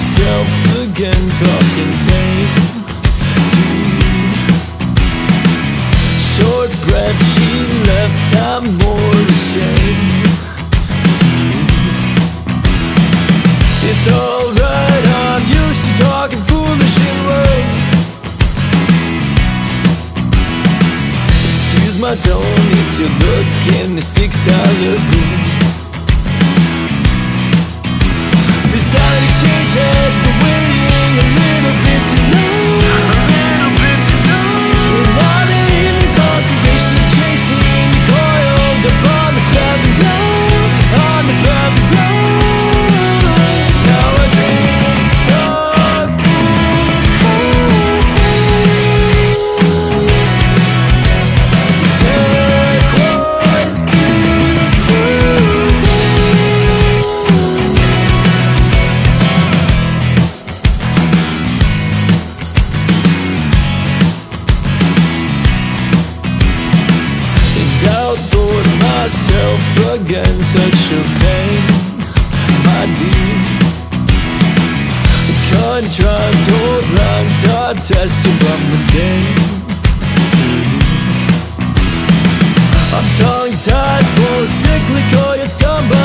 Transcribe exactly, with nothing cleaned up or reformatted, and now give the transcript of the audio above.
myself again, talking tame to you. Short breath she left, I'm more ashamed to you. It's alright, I'm used to talking foolish and low. Excuse my tone, need to look in the six dollar boots. The silent exchange has been waiting a little bit too long. A little bit too long. And all the evening consternation of chasing the coiled upon the cloudy road, on the cloudy road. Now I drink some. Turquoise beach too. Outthought myself again, such a pain, my dear. Contrived old rhymes are tested from the game to you. I'm tongue-tied, poor, sickly, call yet somebody